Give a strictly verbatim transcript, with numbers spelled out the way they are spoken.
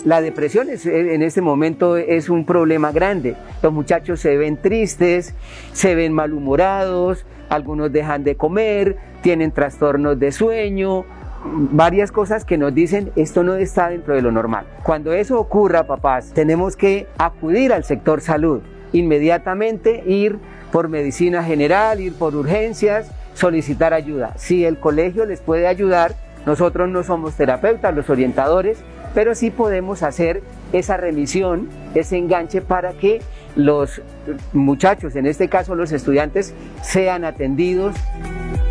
La depresión es, en este momento es un problema grande. Los muchachos se ven tristes, se ven malhumorados, algunos dejan de comer, tienen trastornos de sueño, varias cosas que nos dicen esto no está dentro de lo normal. Cuando eso ocurra, papás, tenemos que acudir al sector salud, inmediatamente ir por medicina general, ir por urgencias, solicitar ayuda. Si el colegio les puede ayudar, nosotros no somos terapeutas, los orientadores, pero sí podemos hacer esa remisión, ese enganche para que los muchachos, en este caso los estudiantes, sean atendidos.